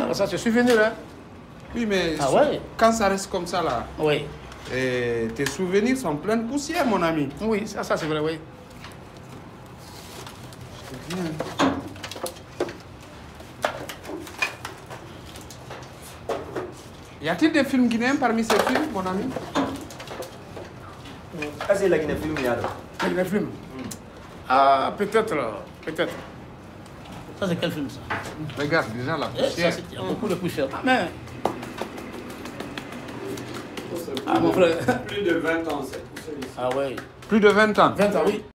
ça c'est souvenir, hein. Oui, mais Ah ouais. quand ça reste comme ça, là, Oui. tes souvenirs sont pleins de poussière, mon ami. Oui, ça c'est vrai, oui. Y a-t-il des films guinéens parmi ces films, mon ami? Ah, c'est la Guinée film, il y a. Les films. Ah, peut-être, peut-être. Ça c'est quel film ça? Regarde déjà la poussière. Il y a beaucoup de poussière. Ah, mais... Ah, mon frère. Plus de 20 ans, cette poussière ici. Ah oui. Plus de 20 ans. 20 ans, oui.